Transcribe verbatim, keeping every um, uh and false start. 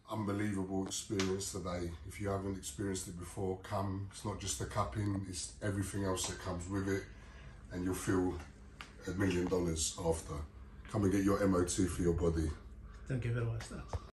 unbelievable experience today. If you haven't experienced it before, come. It's not just the cupping, it's everything else that comes with it, and you'll feel a million dollars after. Come and get your M O T for your body. Don't give it away, stats.